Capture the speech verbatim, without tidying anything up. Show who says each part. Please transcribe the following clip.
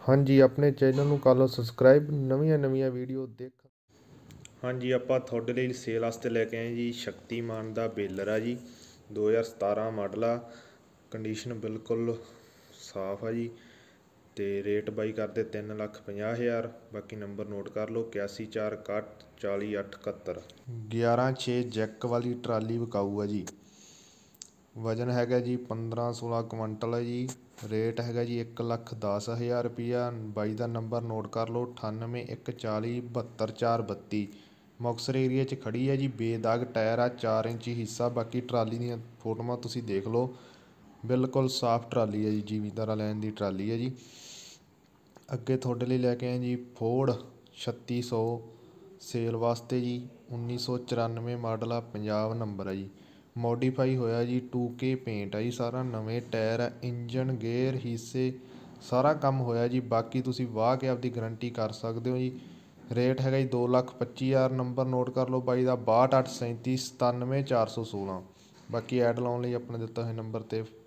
Speaker 1: हाँ जी, अपने चैनल ਨੂੰ ਕਰ ਲਓ ਸਬਸਕ੍ਰਾਈਬ, ਨਵੀਆਂ ਨਵੀਆਂ ਵੀਡੀਓ ਦੇਖ।
Speaker 2: ਹਾਂਜੀ, ਆਪਾਂ ਤੁਹਾਡੇ ਲਈ ਸੇਲ ਵਾਸਤੇ ਲੈ ਕੇ ਆਏ ਜੀ ਸ਼ਕਤੀਮਾਨ ਦਾ ਬੇਲਰ ਆ ਜੀ। ਦੋ ਹਜ਼ਾਰ ਸਤਾਰਾਂ ਮਾਡਲ ਆ। ਕੰਡੀਸ਼ਨ ਬਿਲਕੁਲ ਸਾਫ਼ ਆ ਜੀ। ਅਤੇ ਰੇਟ ਬਾਈ ਕਰਦੇ ਤਿੰਨ ਲੱਖ ਪੰਜਾਹ ਹਜ਼ਾਰ। ਬਾਕੀ ਨੰਬਰ ਨੋਟ ਕਰ ਲਓ ਇਕਿਆਸੀ ਚਾਰ ਇਕੱਠ ਚਾਲੀ ਅੱਠ ਇਕਹੱਤਰ। ਗਿਆਰਾਂ ਛੇ ਜੈਕ ਵਾਲੀ ਟਰਾਲੀ ਵਿਕਾਊ ਆ ਜੀ। ਵਜ਼ਨ ਹੈਗਾ ਜੀ ਪੰਦਰਾਂ ਸੋਲਾਂ ਕੁਇੰਟਲ ਹੈ ਜੀ। ਰੇਟ ਹੈਗਾ ਜੀ ਇੱਕ ਲੱਖ ਦਸ ਹਜ਼ਾਰ ਰੁਪਈਆ। ਬਾਈ ਦਾ ਨੰਬਰ ਨੋਟ ਕਰ ਲਓ ਅਠਾਨਵੇਂ ਇੱਕ ਚਾਲੀ ਬਹੱਤਰ ਚਾਰ ਬੱਤੀ। ਮੁਕਤਸਰ ਏਰੀਏ 'ਚ ਖੜੀ ਹੈ ਜੀ। ਬੇਦਾਗ ਟਾਇਰ ਆ, ਚਾਰ ਇੰਚੀ ਹਿੱਸਾ। ਬਾਕੀ ਟਰਾਲੀ ਦੀਆਂ ਫੋਟੋਆਂ ਤੁਸੀਂ ਦੇਖ ਲਓ, ਬਿਲਕੁਲ ਸਾਫ਼ ਟਰਾਲੀ ਹੈ ਜੀ। ਜ਼ਿਮੀਂਦਾਰਾਂ ਲੈਣ ਦੀ ਟਰਾਲੀ ਹੈ ਜੀ। ਅੱਗੇ ਤੁਹਾਡੇ ਲਈ ਲੈ ਕੇ ਆਏ ਜੀ ਫੋਰਡ ਛੱਤੀ ਸੌ ਸੇਲ ਵਾਸਤੇ ਜੀ। ਉੱਨੀ ਸੌ ਚੁਰਾਨਵੇਂ ਮਾਡਲ ਆ, ਪੰਜਾਬ ਨੰਬਰ ਆ ਜੀ। ਮੋਡੀਫਾਈ ਹੋਇਆ ਜੀ, ਟੂ ਕੇ ਪੇਂਟ ਆ ਜੀ ਸਾਰਾ। ਨਵੇਂ ਟਾਇਰ ਆ, ਇੰਜਨ ਗੇਅਰ ਹਿੱਸੇ ਸਾਰਾ ਕੰਮ ਹੋਇਆ ਜੀ। ਬਾਕੀ ਤੁਸੀਂ ਵਾਹ ਕੇ ਆਪਦੀ ਗਰੰਟੀ ਕਰ ਸਕਦੇ ਹੋ ਜੀ। ਰੇਟ ਹੈਗਾ ਜੀ ਦੋ ਲੱਖ ਪੱਚੀ ਹਜ਼ਾਰ। ਨੰਬਰ ਨੋਟ ਕਰ ਲਓ ਬਾਈ ਦਾ ਬਾਹਠ ਅੱਠ ਸੈਂਤੀ ਸਤਾਨਵੇਂ ਚਾਰ ਸੌ ਸੋਲਾਂ। ਬਾਕੀ ਐਡ ਲਾਉਣ ਲਈ ਆਪਣੇ ਦਿੱਤਾ ਹੋਏ ਨੰਬਰ 'ਤੇ